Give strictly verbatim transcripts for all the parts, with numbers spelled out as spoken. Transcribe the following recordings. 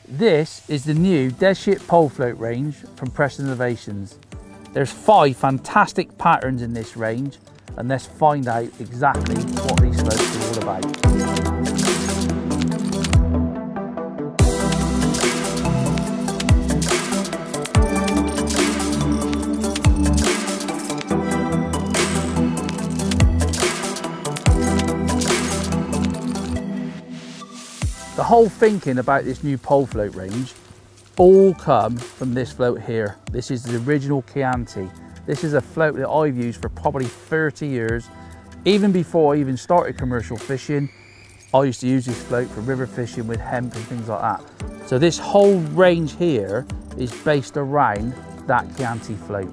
This is the new Dead Ship pole float range from Preston Innovations. There's five fantastic patterns in this range, and let's find out exactly what these floats are all about. The whole thinking about this new pole float range all come from this float here. This is the original Chianti. This is a float that I've used for probably thirty years. Even before I even started commercial fishing, I used to use this float for river fishing with hemp and things like that. So this whole range here is based around that Chianti float.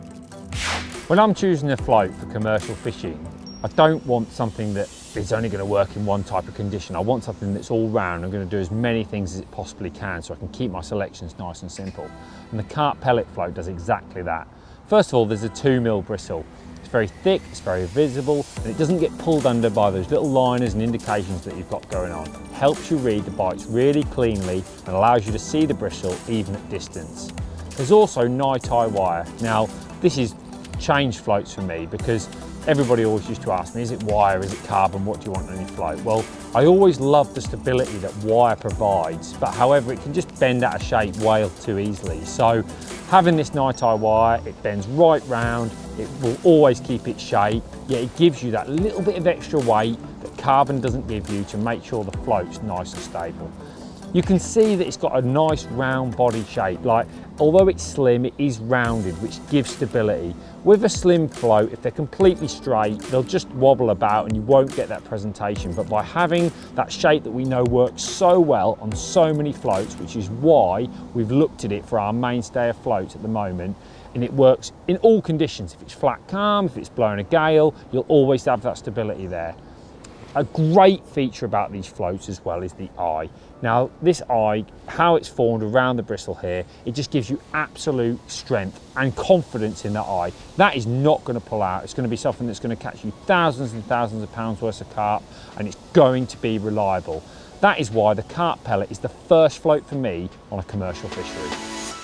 When I'm choosing a float for commercial fishing, I don't want something that is only going to work in one type of condition. I want something that's all round. I'm going to do as many things as it possibly can so I can keep my selections nice and simple. And the carp pellet float does exactly that. First of all, there's a two mil bristle. It's very thick, it's very visible, and it doesn't get pulled under by those little liners and indications that you've got going on. It helps you read the bites really cleanly and allows you to see the bristle even at distance. There's also night eye wire. Now, this is changed floats for me because everybody always used to ask me, is it wire, is it carbon, what do you want on your float? Well, I always love the stability that wire provides, but however, it can just bend out of shape way too easily. So having this night eye wire, it bends right round, it will always keep its shape, yet it gives you that little bit of extra weight that carbon doesn't give you to make sure the float's nice and stable. You can see that it's got a nice round body shape, like although it's slim, it is rounded, which gives stability. With a slim float, if they're completely straight, they'll just wobble about and you won't get that presentation. But by having that shape that we know works so well on so many floats, which is why we've looked at it for our mainstay of floats at the moment, and it works in all conditions. If it's flat calm, if it's blowing a gale, you'll always have that stability there. A great feature about these floats as well is the eye. Now this eye, how it's formed around the bristle here, it just gives you absolute strength and confidence in that eye. That is not going to pull out. It's going to be something that's going to catch you thousands and thousands of pounds worth of carp, and it's going to be reliable. That is why the carp pellet is the first float for me on a commercial fishery.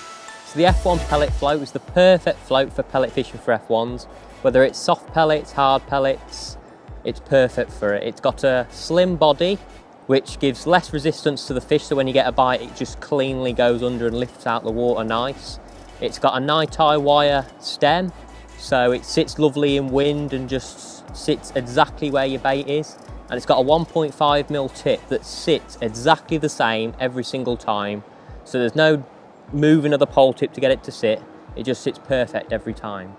So the F one pellet float is the perfect float for pellet fishing for F ones. Whether it's soft pellets, hard pellets, it's perfect for it. It's got a slim body, which gives less resistance to the fish, so when you get a bite, it just cleanly goes under and lifts out the water nice. It's got a night eye wire stem, so it sits lovely in wind and just sits exactly where your bait is. And it's got a one point five mil tip that sits exactly the same every single time. So there's no moving of the pole tip to get it to sit. It just sits perfect every time.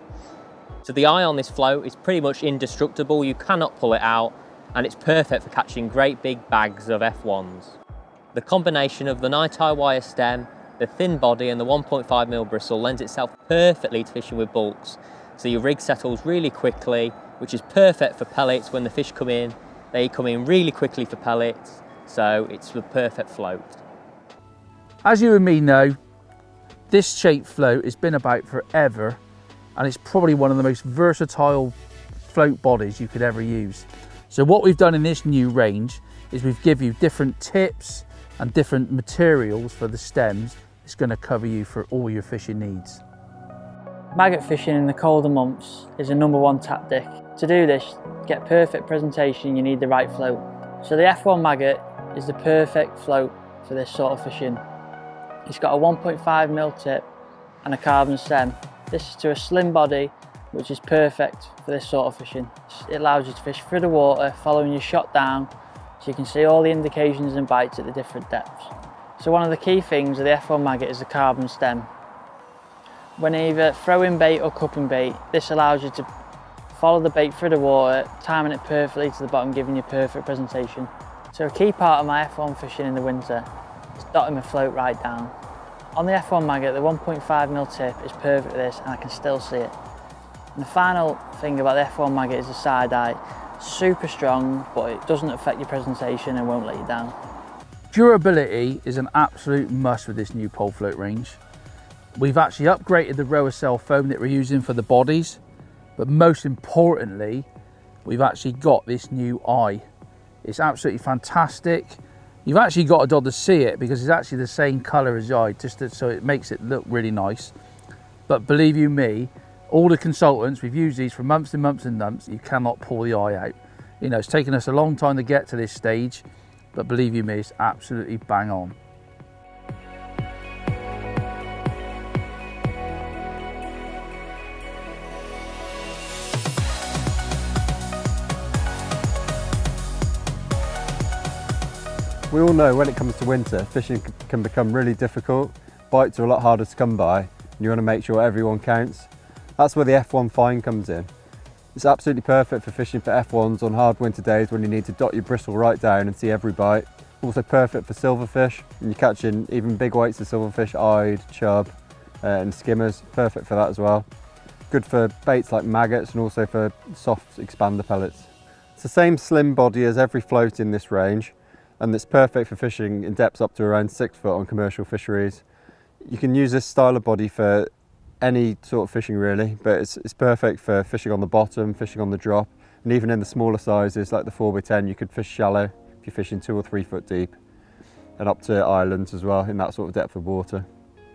So the eye on this float is pretty much indestructible. You cannot pull it out, and it's perfect for catching great big bags of F ones. The combination of the night eye wire stem, the thin body and the one point five mil bristle lends itself perfectly to fishing with bulks. So your rig settles really quickly, which is perfect for pellets. When the fish come in, they come in really quickly for pellets, so it's the perfect float. As you and me know, this shape float has been about forever, and it's probably one of the most versatile float bodies you could ever use. So what we've done in this new range is we've given you different tips and different materials for the stems. It's going to cover you for all your fishing needs. Maggot fishing in the colder months is a number one tactic. To do this, to get perfect presentation, you need the right float. So the F one maggot is the perfect float for this sort of fishing. It's got a one point five mil tip and a carbon stem. This is to a slim body, which is perfect for this sort of fishing. It allows you to fish through the water, following your shot down, so you can see all the indications and bites at the different depths. So one of the key things of the F one maggot is the carbon stem. When either throwing bait or cupping bait, this allows you to follow the bait through the water, timing it perfectly to the bottom, giving you perfect presentation. So a key part of my F one fishing in the winter is dotting my float right down. On the F one maggot, the one point five mil tip is perfect for this, and I can still see it. And the final thing about the F one maggot is the side eye. Super strong, but it doesn't affect your presentation and won't let you down. Durability is an absolute must with this new pole float range. We've actually upgraded the rower cell foam that we're using for the bodies, but most importantly, we've actually got this new eye. It's absolutely fantastic. You've actually got to be able to see it because it's actually the same colour as the eye, just to, so it makes it look really nice. But believe you me, all the consultants, we've used these for months and months and months, you cannot pull the eye out. You know, it's taken us a long time to get to this stage, but believe you me, it's absolutely bang on. We all know when it comes to winter, fishing can become really difficult. Bites are a lot harder to come by, and you want to make sure everyone counts. That's where the F one fine comes in. It's absolutely perfect for fishing for F ones on hard winter days when you need to dot your bristle right down and see every bite. Also perfect for silverfish, and you're catching even big weights of silverfish, eyed, chub, uh, and skimmers. Perfect for that as well. Good for baits like maggots and also for soft expander pellets. It's the same slim body as every float in this range, and it's perfect for fishing in depths up to around six foot on commercial fisheries. You can use this style of body for any sort of fishing really, but it's, it's perfect for fishing on the bottom, fishing on the drop, and even in the smaller sizes like the four by ten, you could fish shallow if you're fishing two or three foot deep, and up to islands as well in that sort of depth of water.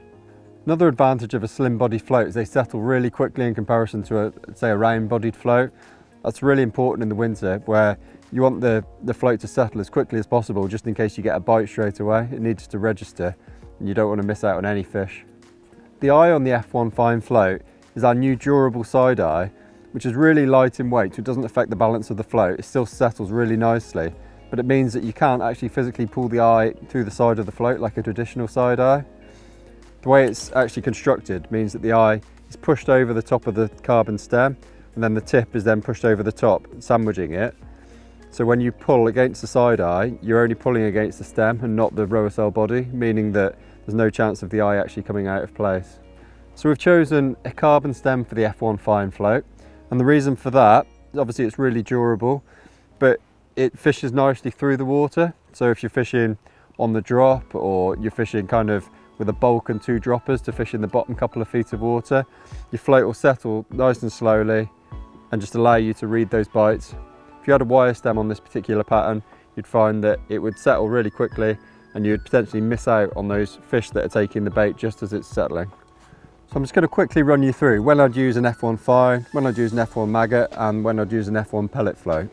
Another advantage of a slim body float is they settle really quickly in comparison to a, say, a round bodied float. That's really important in the winter, where you want the, the float to settle as quickly as possible just in case you get a bite straight away. It needs to register and you don't want to miss out on any fish. The eye on the F one fine float is our new durable side eye, which is really light in weight, so it doesn't affect the balance of the float. It still settles really nicely, but it means that you can't actually physically pull the eye through the side of the float like a traditional side eye. The way it's actually constructed means that the eye is pushed over the top of the carbon stem, and then the tip is then pushed over the top, sandwiching it. So when you pull against the side eye, you're only pulling against the stem and not the rower cell body, meaning that there's no chance of the eye actually coming out of place. So we've chosen a carbon stem for the F one fine float, and the reason for that, obviously it's really durable, but it fishes nicely through the water. So if you're fishing on the drop, or you're fishing kind of with a bulk and two droppers to fish in the bottom couple of feet of water, your float will settle nice and slowly and just allow you to read those bites. If you had a wire stem on this particular pattern, you'd find that it would settle really quickly and you'd potentially miss out on those fish that are taking the bait just as it's settling. So I'm just going to quickly run you through when I'd use an F one fine, when I'd use an F one maggot, and when I'd use an F one pellet float.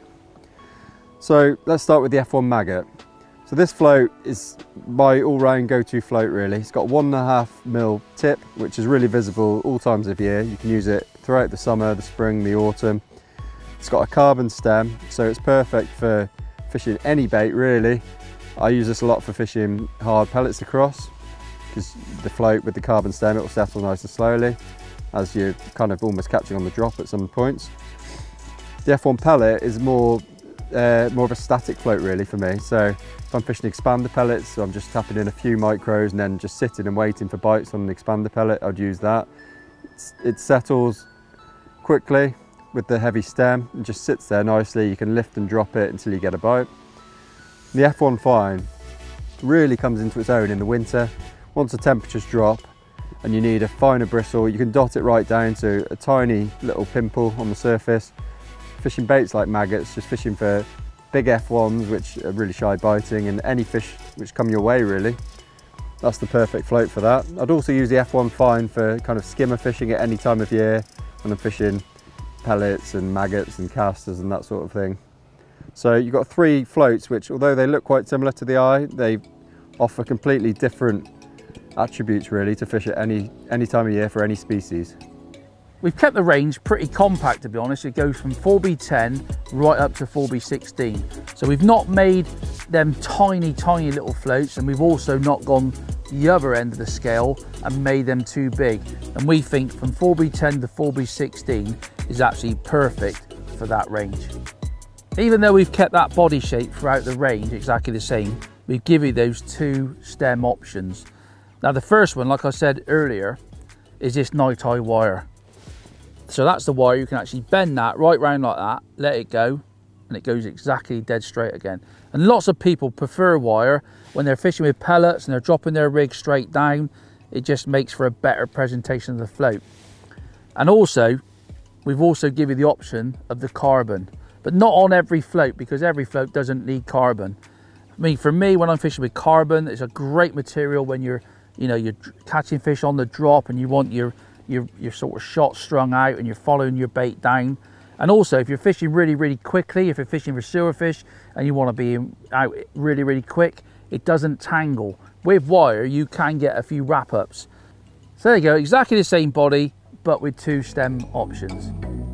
So let's start with the F one maggot. So this float is my all-round go-to float really. It's got one and a half mil tip, which is really visible all times of year. You can use it throughout the summer, the spring, the autumn. It's got a carbon stem, so it's perfect for fishing any bait really. I use this a lot for fishing hard pellets across, because the float with the carbon stem, it will settle nice and slowly as you're kind of almost catching on the drop at some points. The F one pellet is more uh, more of a static float really for me. So if I'm fishing expander pellets, so I'm just tapping in a few micros and then just sitting and waiting for bites on an expander pellet, I'd use that. It's, it settles quickly with the heavy stem and just sits there nicely. You can lift and drop it until you get a bite. The F one fine really comes into its own in the winter. Once the temperatures drop and you need a finer bristle, you can dot it right down to a tiny little pimple on the surface. Fishing baits like maggots, just fishing for big F ones which are really shy biting, and any fish which come your way really. That's the perfect float for that. I'd also use the F one fine for kind of skimmer fishing at any time of year when I'm fishing pellets and maggots and casters and that sort of thing. So you've got three floats which, although they look quite similar to the eye, they offer completely different attributes really to fish at any, any time of year for any species. We've kept the range pretty compact, to be honest. It goes from four by ten right up to four by sixteen. So we've not made them tiny, tiny little floats, and we've also not gone the other end of the scale and made them too big. And we think from four by ten to four by sixteen is actually perfect for that range. Even though we've kept that body shape throughout the range exactly the same, we give you those two stem options. Now the first one, like I said earlier, is this night eye wire. So that's the wire, you can actually bend that right round like that, let it go, and it goes exactly dead straight again. And lots of people prefer wire when they're fishing with pellets and they're dropping their rig straight down. It just makes for a better presentation of the float. And also, we've also given you the option of the carbon, but not on every float, because every float doesn't need carbon. I mean, for me, when I'm fishing with carbon, it's a great material when you're, you know, you're catching fish on the drop and you want your, your, your sort of shot strung out and you're following your bait down. And also, if you're fishing really, really quickly, if you're fishing for silverfish and you want to be out really, really quick, it doesn't tangle. With wire, you can get a few wrap-ups. So there you go, exactly the same body, but with two stem options.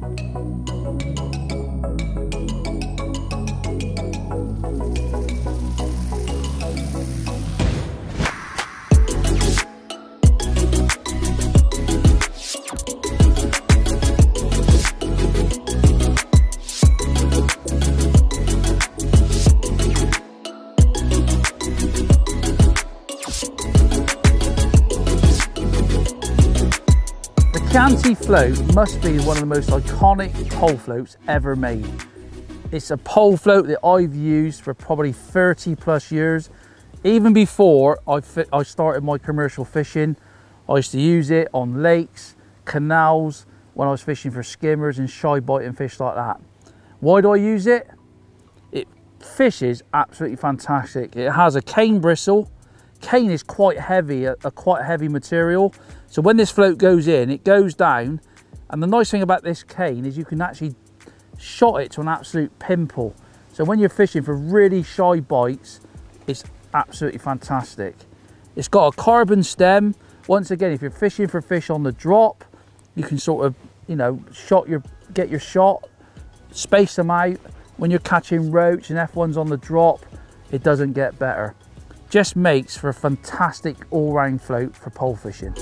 Chianti float must be one of the most iconic pole floats ever made. It's a pole float that I've used for probably thirty plus years. Even before I, I started my commercial fishing, I used to use it on lakes, canals, when I was fishing for skimmers and shy biting fish like that. Why do I use it? It fishes absolutely fantastic. It has a cane bristle. Cane is quite heavy, a, a quite heavy material. So when this float goes in, it goes down. And the nice thing about this cane is you can actually shot it to an absolute pimple. So when you're fishing for really shy bites, it's absolutely fantastic. It's got a carbon stem. Once again, if you're fishing for fish on the drop, you can sort of, you know, shot your, get your shot, space them out. When you're catching roach and F ones on the drop, it doesn't get better. Just makes for a fantastic all-round float for pole fishing.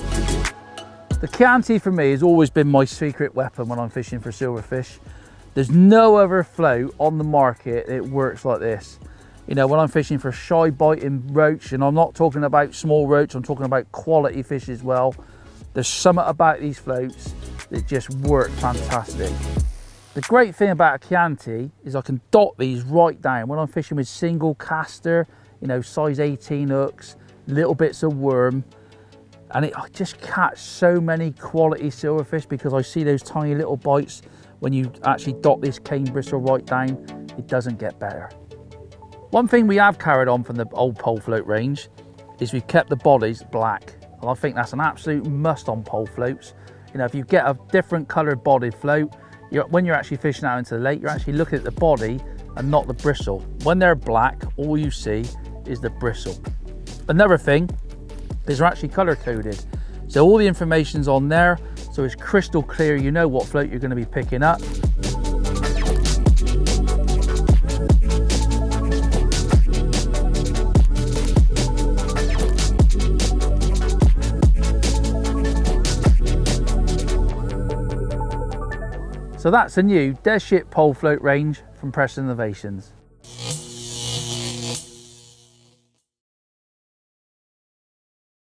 The Chianti for me has always been my secret weapon when I'm fishing for silverfish. There's no other float on the market that works like this. You know, when I'm fishing for shy biting roach, and I'm not talking about small roach, I'm talking about quality fish as well. There's something about these floats that just work fantastic. The great thing about a Chianti is I can dot these right down when I'm fishing with single caster, you know, size eighteen hooks, little bits of worm, and it, I just catch so many quality silverfish because I see those tiny little bites. When you actually dot this cane bristle right down, it doesn't get better. One thing we have carried on from the old pole float range is we've kept the bodies black, and I think that's an absolute must on pole floats. You know, if you get a different coloured bodied float, you're, when you're actually fishing out into the lake, you're actually looking at the body and not the bristle. When they're black, all you see is the bristle. Another thing is they're actually color coded, so all the information's on there, so it's crystal clear. You know what float you're going to be picking up. So that's a new Shipp pole float range from Preston Innovations.